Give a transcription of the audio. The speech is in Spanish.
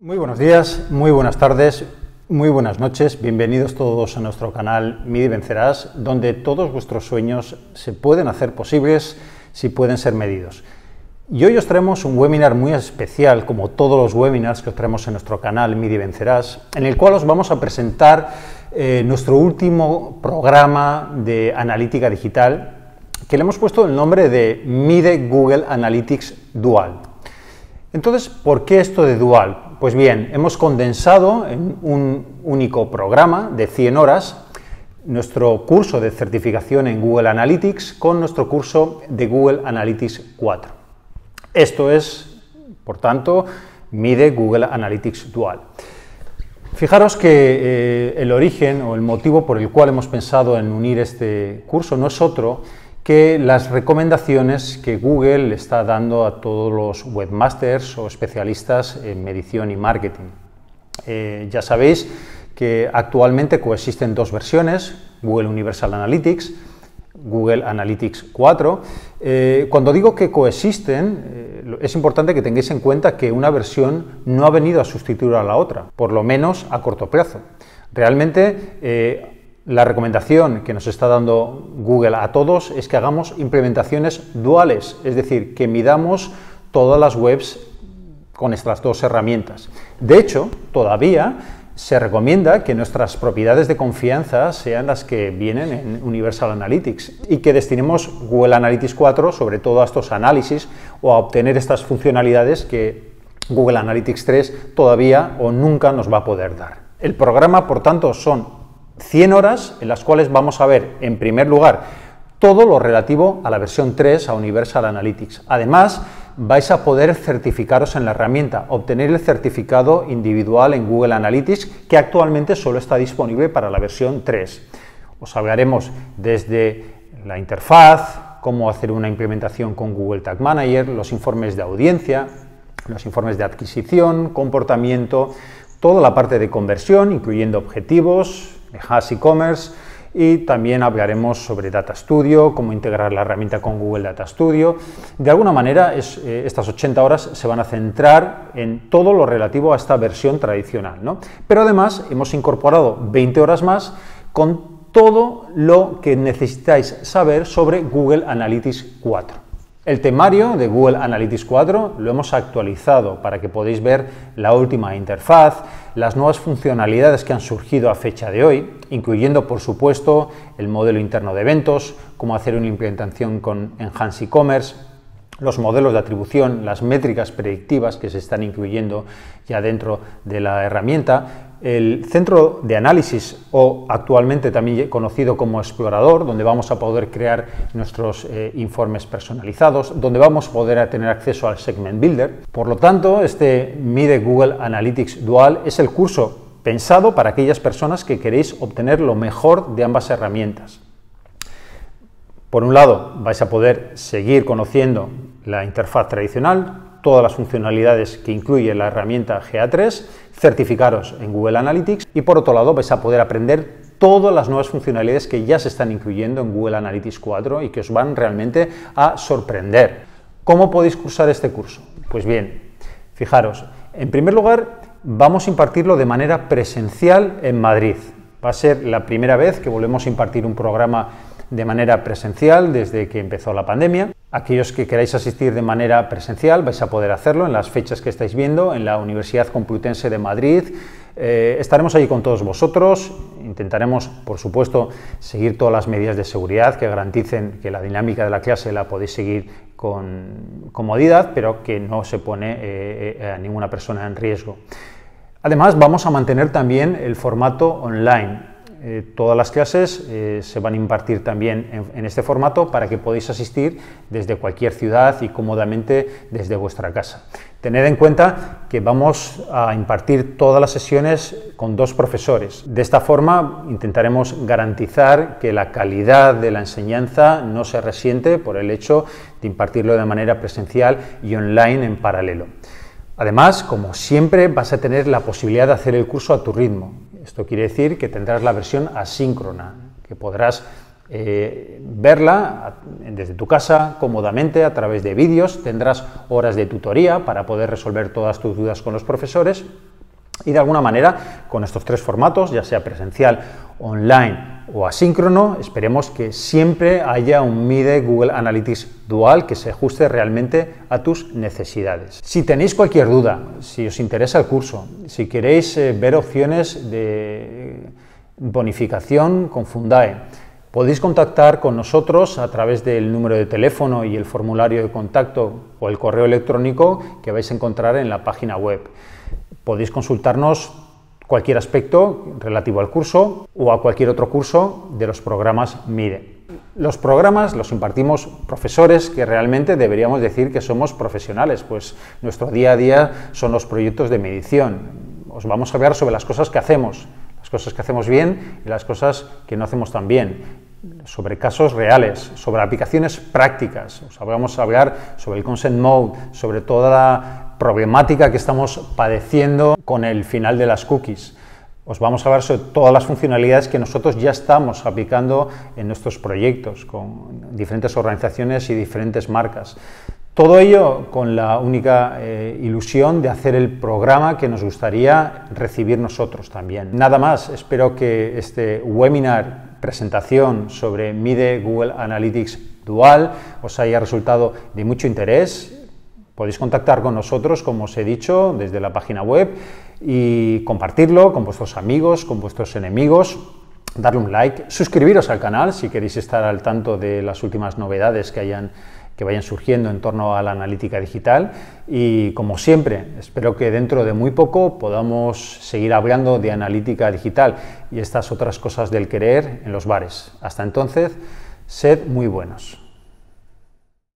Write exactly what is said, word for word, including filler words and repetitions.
Muy buenos días, muy buenas tardes, muy buenas noches, bienvenidos todos a nuestro canal MIDI Vencerás, donde todos vuestros sueños se pueden hacer posibles si pueden ser medidos. Y hoy os traemos un webinar muy especial, como todos los webinars que os traemos en nuestro canal MIDI Vencerás, en el cual os vamos a presentar eh, nuestro último programa de analítica digital, que le hemos puesto el nombre de MIDE Google Analytics Dual. Entonces, ¿por qué esto de Dual? Pues bien, hemos condensado en un único programa de cien horas nuestro curso de certificación en Google Analytics con nuestro curso de Google Analytics cuatro. Esto es, por tanto, MIDE Google Analytics Dual. Fijaros que eh, el origen o el motivo por el cual hemos pensado en unir este curso no es otro que las recomendaciones que Google le está dando a todos los webmasters o especialistas en medición y marketing. Eh, ya sabéis que actualmente coexisten dos versiones, Google Universal Analytics, Google Analytics cuatro. Eh, cuando digo que coexisten, eh, es importante que tengáis en cuenta que una versión no ha venido a sustituir a la otra, por lo menos a corto plazo. Realmente, eh, la recomendación que nos está dando Google a todos es que hagamos implementaciones duales, es decir, que midamos todas las webs con estas dos herramientas. De hecho, todavía se recomienda que nuestras propiedades de confianza sean las que vienen en Universal Analytics y que destinemos Google Analytics cuatro sobre todo a estos análisis o a obtener estas funcionalidades que Google Analytics tres todavía o nunca nos va a poder dar. El programa, por tanto, son cien horas en las cuales vamos a ver, en primer lugar, todo lo relativo a la versión tres, a Universal Analytics. Además, vais a poder certificaros en la herramienta, obtener el certificado individual en Google Analytics, que actualmente solo está disponible para la versión tres. Os hablaremos desde la interfaz, cómo hacer una implementación con Google Tag Manager, los informes de audiencia, los informes de adquisición, comportamiento, toda la parte de conversión, incluyendo objetivos, Has e-commerce, y también hablaremos sobre Data Studio, cómo integrar la herramienta con Google Data Studio. De alguna manera, es, eh, estas ochenta horas se van a centrar en todo lo relativo a esta versión tradicional, ¿no? Pero además hemos incorporado veinte horas más con todo lo que necesitáis saber sobre Google Analytics cuatro. El temario de Google Analytics cuatro lo hemos actualizado para que podáis ver la última interfaz, las nuevas funcionalidades que han surgido a fecha de hoy, incluyendo, por supuesto, el modelo interno de eventos, cómo hacer una implementación con Enhanced e-commerce, los modelos de atribución, las métricas predictivas que se están incluyendo ya dentro de la herramienta, el centro de análisis, o actualmente también conocido como explorador, donde vamos a poder crear nuestros eh, informes personalizados, donde vamos a poder tener acceso al Segment Builder. Por lo tanto, este MIDE Google Analytics Dual es el curso pensado para aquellas personas que queréis obtener lo mejor de ambas herramientas. Por un lado, vais a poder seguir conociendo la interfaz tradicional, todas las funcionalidades que incluye la herramienta G A tres, certificaros en Google Analytics y, por otro lado, vais a poder aprender todas las nuevas funcionalidades que ya se están incluyendo en Google Analytics cuatro y que os van realmente a sorprender. ¿Cómo podéis cursar este curso? Pues bien, fijaros, en primer lugar, vamos a impartirlo de manera presencial en Madrid. Va a ser la primera vez que volvemos a impartir un programa de manera presencial desde que empezó la pandemia. Aquellos que queráis asistir de manera presencial vais a poder hacerlo en las fechas que estáis viendo en la Universidad Complutense de Madrid. Eh, estaremos allí con todos vosotros, intentaremos, por supuesto, seguir todas las medidas de seguridad que garanticen que la dinámica de la clase la podéis seguir con comodidad, pero que no se pone eh, eh, a ninguna persona en riesgo. Además, vamos a mantener también el formato online. Eh, todas las clases eh, se van a impartir también en, en este formato para que podáis asistir desde cualquier ciudad y cómodamente desde vuestra casa. Tened en cuenta que vamos a impartir todas las sesiones con dos profesores. De esta forma intentaremos garantizar que la calidad de la enseñanza no se resiente por el hecho de impartirlo de manera presencial y online en paralelo. Además, como siempre, vas a tener la posibilidad de hacer el curso a tu ritmo. Esto quiere decir que tendrás la versión asíncrona, que podrás eh, verla desde tu casa cómodamente a través de vídeos, tendrás horas de tutoría para poder resolver todas tus dudas con los profesores Y de alguna manera, con estos tres formatos, ya sea presencial, online o asíncrono, esperemos que siempre haya un Mide Google Analytics Dual que se ajuste realmente a tus necesidades. Si tenéis cualquier duda, si os interesa el curso, si queréis eh, ver opciones de bonificación con Fundae, podéis contactar con nosotros a través del número de teléfono y el formulario de contacto o el correo electrónico que vais a encontrar en la página web. Podéis consultarnos cualquier aspecto relativo al curso o a cualquier otro curso de los programas Mide. Los programas los impartimos profesores que realmente deberíamos decir que somos profesionales, pues nuestro día a día son los proyectos de medición. Os vamos a hablar sobre las cosas que hacemos, las cosas que hacemos bien y las cosas que no hacemos tan bien, sobre casos reales, sobre aplicaciones prácticas. Os vamos a hablar sobre el Consent Mode, sobre toda la problemática que estamos padeciendo con el final de las cookies. Os vamos a hablar sobre todas las funcionalidades que nosotros ya estamos aplicando en nuestros proyectos con diferentes organizaciones y diferentes marcas. Todo ello con la única eh, ilusión de hacer el programa que nos gustaría recibir nosotros también. Nada más, espero que este webinar, presentación sobre Mide Google Analytics Dual, os haya resultado de mucho interés. Podéis contactar con nosotros, como os he dicho, desde la página web y compartirlo con vuestros amigos, con vuestros enemigos, darle un like, suscribiros al canal si queréis estar al tanto de las últimas novedades que hayan que vayan surgiendo en torno a la analítica digital y, como siempre, espero que dentro de muy poco podamos seguir hablando de analítica digital y estas otras cosas del querer en los bares. Hasta entonces, sed muy buenos.